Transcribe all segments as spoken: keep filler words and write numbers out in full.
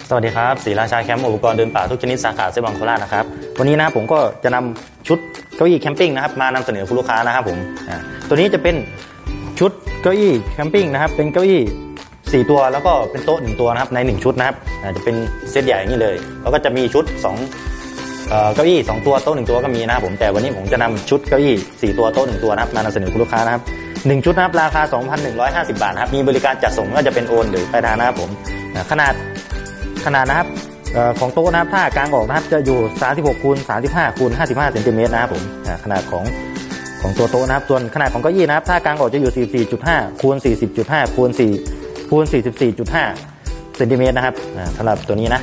สวัสดีครับศรีราชาแคมป์อุปกรณ์เดินป่าทุกชนิดสาขาเซบังโคราชนะครับวันนี้นะผมก็จะนำชุดเก้าอี้แคมปิ้งนะครับมานำเสนอคุณลูกค้านะครับผมตัวนี้จะเป็นชุดเก้าอี้แคมปิ้งนะครับเป็นเก้าอี้สี่ตัวแล้วก็เป็นโต๊ะหนึ่งตัวนะครับในหนึ่งชุดนะครับจะเป็นเซตใหญ่อย่างนี้เลยแล้วก็จะมีชุดสองเก้าอี้สองตัวโต๊ะหนึ่งตัวก็มีนะครับผมแต่วันนี้ผมจะนำชุดเก้าอี้สี่ตัวโต๊ะหนึ่งตัวนะครับมานำเสนอคุณลูกค้านะครับหนึ่งชุดนะครับราคา สองพันหนึ่งร้อยห้าสิบ บาทนะครับมีบริการจัดส่งก็จะเป็นโอนหรือปลายทางนะครับผมขนาดขนาดนะครับของโต๊ะนะครับถ้ากางออกนะครับจะอยู่สามสิบหกคูณสามสิบห้าคูณห้าสิบห้าเซนติเมตรนะครับผมขนาดของของตัวโต๊ะนะครับส่วนขนาดของเก้าอี้นะครับถ้ากางออกจะอยู่สี่สิบสี่จุดห้าคูณสี่สิบจุดห้าคูณสี่คูณสี่สิบสี่จุดห้าเซนติเมตรนะครับสำหรับตัวนี้นะ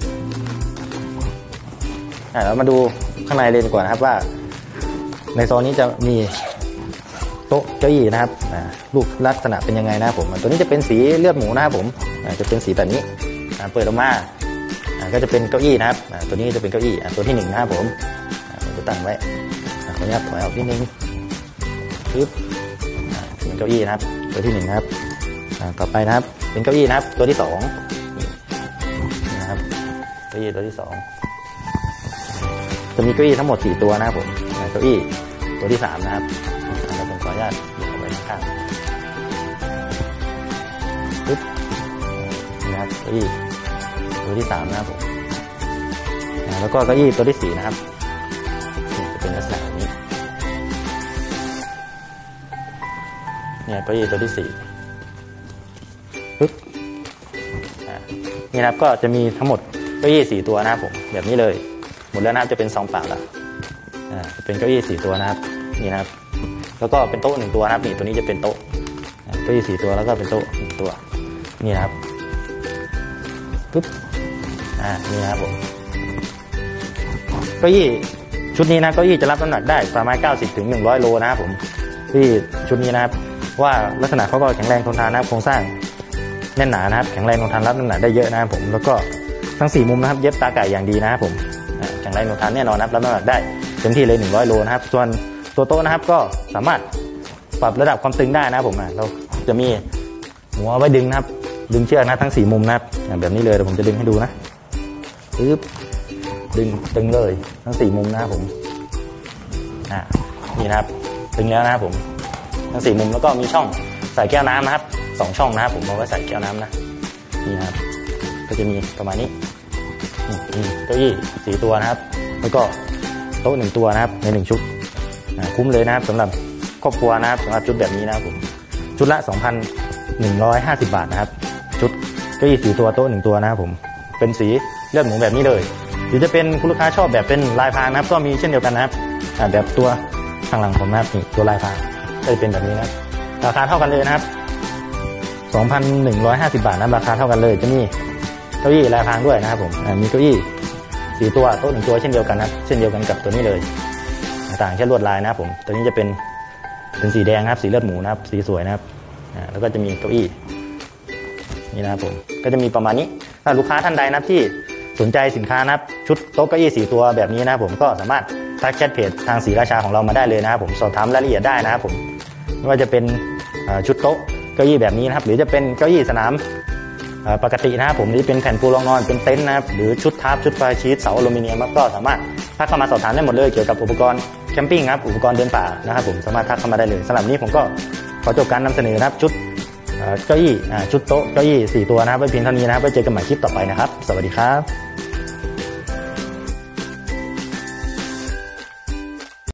เรามาดูข้างในเลยดีกว่านะครับว่าในโซนนี้จะมีโต๊ะเก้าอี้นะครับรูปลักษณะเป็นยังไงนะครับผมตัวนี้จะเป็นสีเลือดหมูนะครับผมจะเป็นสีแบบนี้เปิดออกมาก็จะเป็นเก้าอี้นะครับตัวนี้จะเป็นเก้าอี้ตัวที่หนึ่งนะครับผมผมจะตั้งไว้ขออนุญาตถอยออกนิดนึงปึ๊บเป็นเก้าอี้นะครับตัวที่หนึ่งนะครับต่อไปนะครับเป็นเก้าอี้นะครับตัวที่สองนะครับเก้าอี้ตัวที่สองจะมีเก้าอี้ทั้งหมดสี่ตัวนะครับผมเก้าอี้ตัวที่สามนะครับเราผมขออนุญาตยกเอาไว้ข้างปึ๊บนะครับเก้าอี้ตัวที่สามนะครับผมแล้วก็เก้าอี้ตัวที่สี่นะครับจะเป็นลักษณะนี้เนี่ยเก้าอี้ตัวที่สี่ปึ๊บนี่นะครับก็จะมีทั้งหมดเก้าอี้สี่ตัวนะครับผมแบบนี้เลยหมดแล้วนะครับจะเป็นซองเปล่าแล้วจะเป็นเก้าอี้สี่ตัวนะครับนี่นะครับแล้วก็เป็นโต๊ะหนึ่งตัวนะครับนี่ตัวนี้จะเป็นโต๊ะเก้าอี้สี่ตัวแล้วก็เป็นโต๊ะหนึ่งตัวนี่นะครับปึ๊บอ่านี่นะครับผมเก้าอี้ชุดนี้นะเก้าอี้จะรับน้ำหนักได้ประมาณเก้าสิบถึงหนึ่งร้อยโลนะครับผมที่ชุดนี้นะครับว่าลักษณะเขาก็แข็งแรงทนทานนะครับโครงสร้างแน่นหนานะครับแข็งแรงทนทานรับน้ำหนักได้เยอะนะครับผมแล้วก็ทั้งสี่มุมนะครับเย็บตาไก่อย่างดีนะครับผมแข็งแรงทนทานแน่นอนนะครับรับน้ำหนักได้เต็มที่เลยหนึ่งร้อยโลนะครับส่วนตัวโต๊ะนะครับก็สามารถปรับระดับความตึงได้นะครับผมเราจะมีหัวไว้ดึงนะครับดึงเชือกนะทั้งสี่มุมนะครับแบบนี้เลยเดี๋ยวผมจะดึงให้ดูนะปึ๊บดึงตึงเลยทั้งสี่มุมนะครับผมอ่านี่นะครับตึงแล้วนะครับผมทั้งสี่มุมแล้วก็มีช่องใส่แก้วน้ำนะครับสองช่องนะครับผมเอาไว้ใส่แก้วน้ำนะนี่นะครับก็จะมีประมาณนี้นี่เก้าอี้สี่ตัวนะครับแล้วก็โต๊ะหนึ่งตัวนะครับในหนึ่งชุดคุ้มเลยนะครับสำหรับครอบครัวนะครับสำหรับชุดแบบนี้นะครับผมชุดละ สองพันหนึ่งร้อยห้าสิบ บาทนะครับชุดเก้าอี้สี่ตัวโต๊ะหนึ่งตัวนะครับผมเป็นสีเลือดหมูแบบนี้เลยหรือจะเป็นคุณลูกค้าชอบแบบเป็นลายพรางนะครับก็มีเช่นเดียวกันนะครับแบบตัวข้างหลังผมนะครับนี่ตัวลายพรางก็จะเป็นแบบนี้นะราคาเท่ากันเลยนะครับ สองพันหนึ่งร้อยห้าสิบ บาทนะราคาเท่ากันเลยจะมีเก้าอี้ลายพรางด้วยนะครับผมมีเก้าอี้สี่ตัวโต๊ะหนึ่งตัวเช่นเดียวกันนะเช่นเดียวกันกับตัวนี้เลยต่างแค่ลวดลายนะครับผมตัวนี้จะเป็นเป็นสีแดงนะครับสีเลือดหมูนะครับสีสวยนะครับแล้วก็จะมีเก้าอี้นี่นะครับผมก็จะมีประมาณนี้ถ้าลูกค้าท่านใดนะครับที่สนใจสินค้านะครับชุดโต๊ะเก้าอี้สี่ตัวแบบนี้นะครับผมก็สามารถทักแชทเพจทางศรีราชาของเรามาได้เลยนะครับผมสอบถามรายละเอียดได้นะครับผมไม่ว่าจะเป็นชุดโต๊ะเก้าอี้แบบนี้นะครับหรือจะเป็นเก้าอี้สนามปกตินะครับผมนี่เป็นแผ่นปูรองนอนเป็นเต็นท์นะครับหรือชุดทับชุดไฟชีตเสาอลูมิเนียมก็สามารถทักเข้ามาสอบถามได้หมดเลยเกี่ยวกับอุปกรณ์แคมปิ้งครับอุปกรณ์เดินป่านะครับผมสามารถทักเข้ามาได้เลยสำหรับนี้ผมก็ขอจบการนำเสนอนะครับชุดเก้าอี้ชุดโต๊ะเก้าอี้สี่ตัวนะครับไว้เพียงเท่านี้นะครับไว้เจอกันใหม่คลิปต่อไปนะครับสวัสดีครับ